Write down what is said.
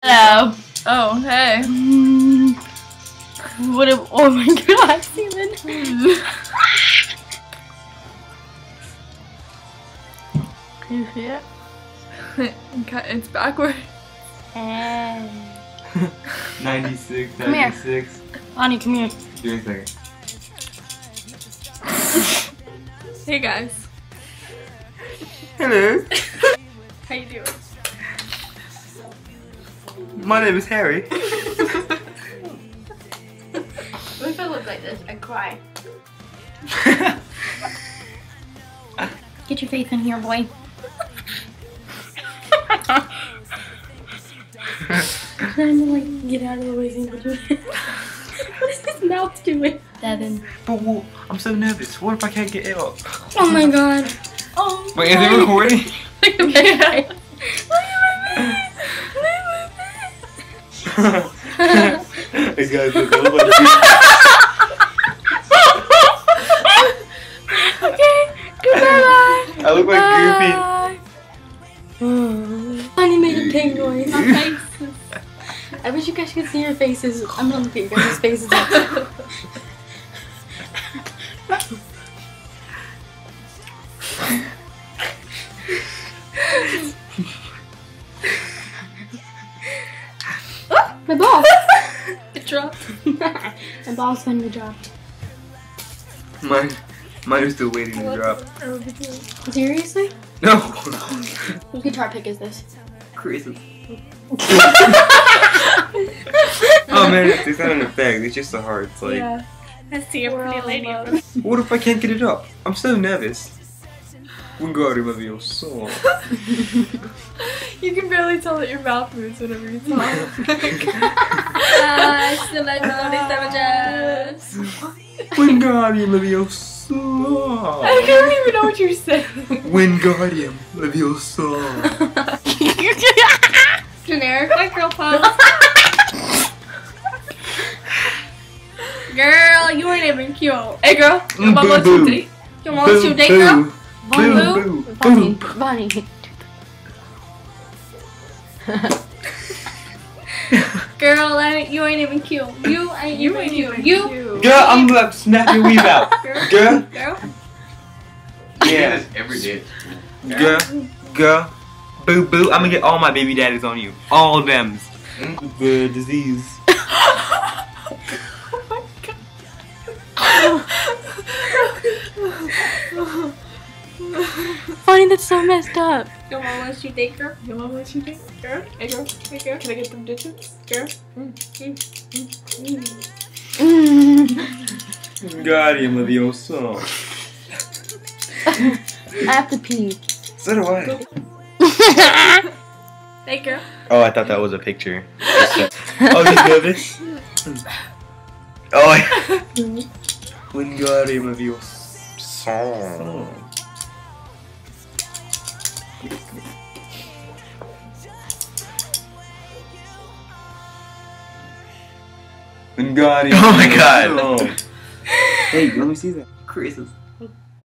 Hello. Oh, hey. What a, oh my god, Steven. Can you see it? It's backwards. Hey. 96, Come here. 96. Bonnie, come here. Give me a second. Hey guys. Hello. How you doing? My name is Harry. What if I look like this? I cry. Get your face in here, boy. Trying to like get out of the way. What is his mouth doing? Devin. But I'm so nervous. What if I can't get it up? Oh my god. Oh. Wait, is it recording? Look at my face. Hey guys, look, I look like Okay, goodbye. I look like Goofy. Honey made a pig noise. My faces. I wish you guys could see your faces. I'm gonna look at you guys' faces. Oh, my ball! It dropped. My ball's finally dropped. Mine is still waiting to drop. Seriously? No. Whose guitar pick is this? Chris's. Oh man, it's not an effect. It's just a heart. It's like. Yeah. I see a pretty lady. What if I can't get it up? I'm so nervous. Wingardium Leviosa. You can barely tell that your mouth moves whenever you talk. Still like melody savages. Wingardium Leviosa. I don't even know what you're saying. Wingardium Leviosa. Generic white girl pose. Girl, you ain't even cute. Hey girl, you want to Boo, date? You want to date, girl? Boo, boo, Bonnie, boo. Bonnie. Girl, you ain't even cute. You ain't even cute. You. Girl, I'm gonna snap your weave out. Girl. Girl. Yeah. Every day. Girl. Boo, boo. I'm gonna get all my baby daddies on you. All of them. The disease. Bonnie, that's so messed up. Your mom wants you date, girl. Your mom wants you date? Girl? Hey girl? Hey girl? Can I get them digits? Girl? Wingardium Leviosa. I have to pee. So do I. Hey, girl. Oh, I thought that was a picture. Oh, you nervous? Oh, Wingardium Leviosa. Wingardium. Oh my god. Hey, let me see that. Chris's.